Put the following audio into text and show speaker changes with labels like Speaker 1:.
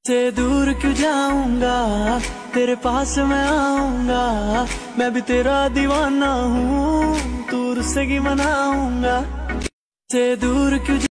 Speaker 1: से दूर क्यों जाऊंगा, तेरे पास मैं आऊंगा। मैं भी तेरा दीवाना हूँ, तू उससे की मनाऊंगा। से दूर क्यों